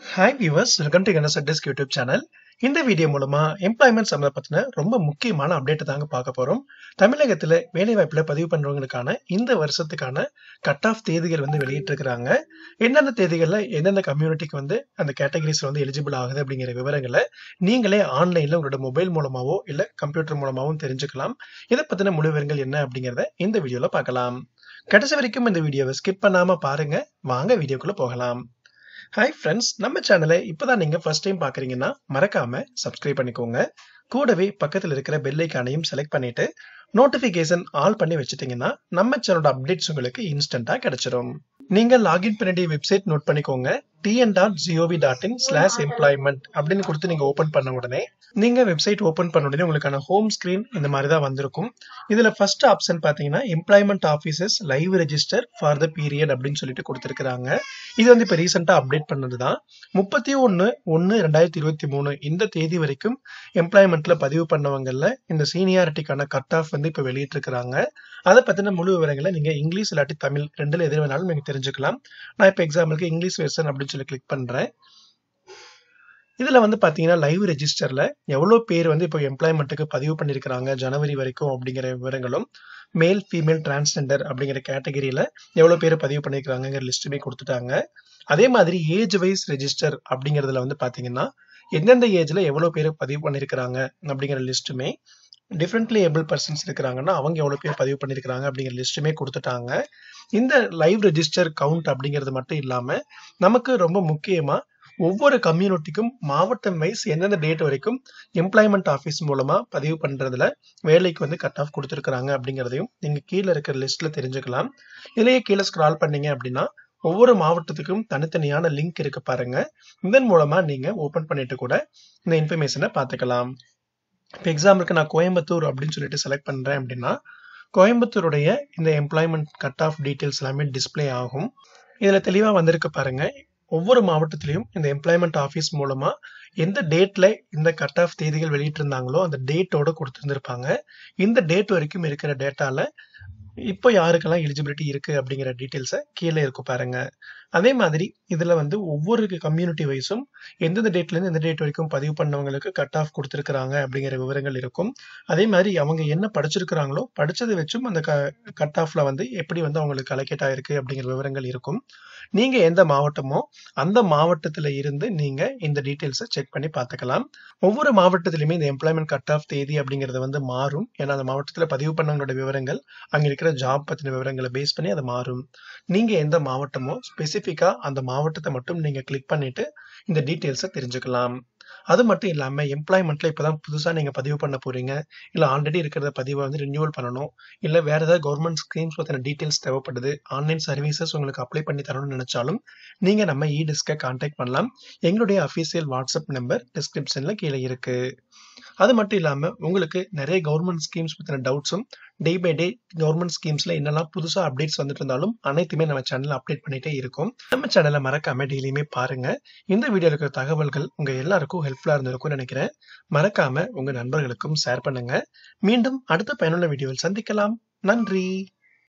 Hi viewers, welcome to NSS YouTube channel. இந்த video மூலமா employment சம்மந்த பத்தின ரொம்ப முக்கியமான அப்டேட் தாங்க பார்க்க போறோம். தமிழகத்துல வேலைவாய்ப்புல பதிவு பண்றவங்களுக்கான இந்த வருஷத்துக்கான கட் ஆஃப் தேதிகள் வெளியிட்டு இருக்காங்க. எந்தெந்த தேதிகள்ல எந்தெந்த கம்யூனிட்டிக்கு அந்த கேட்டகரிஸ்ல எலிஜிபிள் ஆகுது அப்படிங்கிற விவரங்களை நீங்களே ஆன்லைன்ல உங்களோட மொபைல் மூலமாவோ இல்ல கம்ப்யூட்டர் மூலமாவும் தெரிஞ்சுக்கலாம். இதை பத்தின முழு விவரங்கள் என்ன அப்படிங்கறத இந்த வீடியோல பார்க்கலாம். கடைசி வரைக்கும் இந்த வீடியோவை ஸ்கிப் பண்ணாம பாருங்க. வாங்க வீடியோக்குள்ள போகலாம். ஹாய் ஃப்ரெண்ட்ஸ், நம்ம சேனலை இப்போதான் நீங்க ஃபர்ஸ்ட் டைம் பாக்குறீங்கன்னா மறக்காம சப்ஸ்கிரைப் பண்ணிக்கோங்க. கூடவே பக்கத்தில் இருக்கிற பெல் ஐகானையும் செலக்ட் பண்ணிட்டு நோட்டிபிகேஷன் ஆல் பண்ணி வச்சுட்டீங்கன்னா நம்ம சேனலோட அப்டேட்ஸ் உங்களுக்கு இன்ஸ்டன்டா கிடைச்சிடும். நீங்க லாகின் பண்ணி வெப்சைட் நோட் பண்ணிக்கோங்க. tn.gov.in/employment அப்படின்னு கொடுத்து நீங்க ஓபன் பண்ண உடனே நீங்க வெப்சைட் ஓபன் பண்ண உடனே உங்களுக்கான ஹோம் ஸ்கிரீன் இந்த மாதிரி தான் வந்திருக்கும். இதுல ஃபர்ஸ்ட் ஆப்ஷன் பாத்தீங்கன்னா employment offices live register for the period அப்படின்னு சொல்லிட்டு கொடுத்திருக்காங்க. இது இப்ப ரீசெண்டா அப்டேட் பண்ணதுதான். 31/1/2023 இந்த தேதி வரைக்கும் எம்ப்ளாய்மெண்ட்ல பதிவு பண்ணவங்கல இந்த சீனியாரிட்டிக்கான கட் ஆஃப் இப்ப வெளியிட்டு இருக்காங்க. அதை பத்தின முழு விவரங்களை நீங்க இங்கிலீஷ் இல்லாட்டி தமிழ் ரெண்டுல எது வேணாலும் நீங்க தெரிஞ்சுக்கலாம். நான் இப்ப எக்ஸாம்பிளுக்கு இங்கிலீஷ் வெர்ஷன் அப்படின்னு சொல்லி கிளிக் பண்றேன். இதுல பாத்தீங்கன்னா லைவ் ரெஜிஸ்டர்ல எவ்வளவு பேர் இப்போ எம்ப்ளாய்மெண்ட்டுக்கு பதிவு பண்ணிருக்காங்க ஜனவரி வரைக்கும் அப்படிங்கிற விவரங்களும், மேல் ஃபீமேல் டிரான்ஸ்ஜெண்டர் அப்படிங்கிற கேட்டகரியில எவ்வளவு பேர் பதிவு பண்ணிருக்காங்கிற லிஸ்ட்டுமே கொடுத்துட்டாங்க. அதே மாதிரி ஏஜ் வைஸ் ரெஜிஸ்டர் அப்படிங்கறதுல பாத்தீங்கன்னா எந்தெந்த ஏஜ்ல எவ்வளவு பேர் பதிவு பண்ணிருக்காங்க அப்படிங்கிற லிஸ்ட்டுமே, டிஃபரெண்ட்லி ஏபிள் பர்சன்ஸ் இருக்கிறாங்கன்னா அவங்க எவ்வளவு பேர் பதிவு பண்ணிருக்காங்க அப்படிங்கிற லிஸ்ட்டுமே கொடுத்துட்டாங்க. இந்த லைவ் ரெஜிஸ்டர் கவுண்ட் அப்படிங்கிறது மட்டும் இல்லாம நமக்கு ரொம்ப முக்கியமா ஒவ்வொரு கம்யூனிட்டிக்கும் மாவட்டம் வைஸ் எந்தெந்த டேட் வரைக்கும் எம்ப்ளாய்மெண்ட் ஆபீஸ் மூலமா பதிவு பண்றதுல வேலைக்கு கட் ஆஃப் கொடுத்துருக்காங்க அப்படிங்கறதையும் நீங்க கீழே இருக்கிற லிஸ்ட்ல தெரிஞ்சுக்கலாம். இதுலயே கீழே ஸ்க்ரால் பண்ணீங்க அப்படின்னா ஒவ்வொரு மாவட்டத்துக்கும் தனித்தனியான லிங்க் இருக்கு பாருங்க. இதன் மூலமா நீங்க ஓபன் பண்ணிட்டு கூட இந்த இன்ஃபர்மேஷனை பார்த்துக்கலாம். இப்போ எக்ஸாம்பிளுக்கு நான் கோயம்புத்தூர் அப்படின்னு சொல்லிட்டு செலக்ட் பண்றேன் அப்படின்னா கோயம்புத்தூருடைய இந்த எம்ப்ளாய்மெண்ட் கட் ஆஃப் டீடைல்ஸ் எல்லாமே டிஸ்பிளே ஆகும். இதுல தெளிவா வந்திருக்கு பாருங்க. ஒவ்வொரு மாவட்டத்திலையும் இந்த எம்ப்ளாய்மெண்ட் ஆபீஸ் மூலமா எந்த டேட்ல இந்த கட் ஆஃப் தேதிகள் வெளியிட்டு இருந்தாங்களோ அந்த டேட்டோட கொடுத்திருந்திருப்பாங்க. இந்த டேட் வரைக்கும் இருக்கிற டேட்டால இப்போ யாருக்கெல்லாம் எலிஜிபிலிட்டி இருக்கு அப்படிங்கிற டீடைல்ஸை கீழே இருக்கு பாருங்க. அதே மாதிரி இதுல ஒவ்வொரு கம்யூனிட்டி வைஸும் எந்தெந்த டேட்ல இருந்து எந்த டேட் வரைக்கும் பதிவு பண்ணவங்களுக்கு கட் ஆஃப் கொடுத்திருக்காங்க அப்படிங்கிற விவரங்கள் இருக்கும். அதே மாதிரி அவங்க என்ன படிச்சிருக்கிறாங்களோ படிச்சதை வச்சும் அந்த கட் ஆஃப்ல எப்படி அவங்களுக்கு அலோகேட் ஆயிருக்கு அப்படிங்கிற விவரங்கள் இருக்கும். நீங்க எந்த மாவட்டமோ அந்த மாவட்டத்துல இருந்து நீங்க இந்த டீடைல்ஸை செக் பண்ணி பார்த்துக்கலாம். ஒவ்வொரு மாவட்டத்திலுமே இந்த எம்ப்ளாய்மெண்ட் கட் ஆஃப் தேதி அப்படிங்கிறது மாறும். ஏன்னா அந்த மாவட்டத்துல பதிவு பண்ணவங்களோட விவரங்கள் அங்க இருக்கிற ஜாப் பத்தின விவரங்களை பேஸ் பண்ணி அது மாறும். நீங்க எந்த மாவட்டமோ ஸ்பெசிபிக்கா அந்த மாவட்டத்தை மட்டும் நீங்க கிளிக் பண்ணிட்டு இந்த டீடைல்ஸை தெரிஞ்சுக்கலாம். அது மட்டும் இல்லாம எம்ப்ளாய்மெண்ட்ல இப்பதான் புதுசா நீங்க பதிவு பண்ண போறீங்க, இல்ல ஆல்ரெடி இருக்கிற பதிவை ரினியூவல் பண்ணணும், இல்ல வேற ஏதாவது கவர்மெண்ட் ஸ்கீம்ஸ் பத்தின டீடைல்ஸ் தேவைப்படுது, ஆன்லைன் சர்வீசஸ் உங்களுக்கு அப்ளை பண்ணி தரணும்னு நினைச்சாலும் நீங்க நம்ம eDesk கான்டாக்ட் பண்ணலாம். எங்களுடைய அபிஷியல் வாட்ஸ்அப் நம்பர் டிஸ்கிரிப்ஷன்ல கீழே இருக்கு. அது மட்டும் இல்லாம உங்களுக்கு நிறைய கவர்மெண்ட் ஸ்கீம்ஸ் பத்தின டவுட்ஸும் டே பை டே கவர்மெண்ட் ஸ்கீம்ஸ்ல என்னெல்லாம் புதுசா அப்டேட்ஸ் வந்துட்டு இருந்தாலும் அனைத்துமே நம்ம சேனல்ல அப்டேட் பண்ணிட்டே இருக்கும். நம்ம சேனலை மறக்காம டெய்லியுமே பாருங்க. இந்த வீடியோல இருக்கிற தகவல்கள் உங்க எல்லாருக்கும் ஹெல்ப்ஃபுல்லா இருந்திருக்கும்னு நினைக்கிறேன். மறக்காம உங்க நண்பர்களுக்கும் ஷேர் பண்ணுங்க. மீண்டும் அடுத்த பயனுள்ள வீடியோவில் சந்திக்கலாம். நன்றி.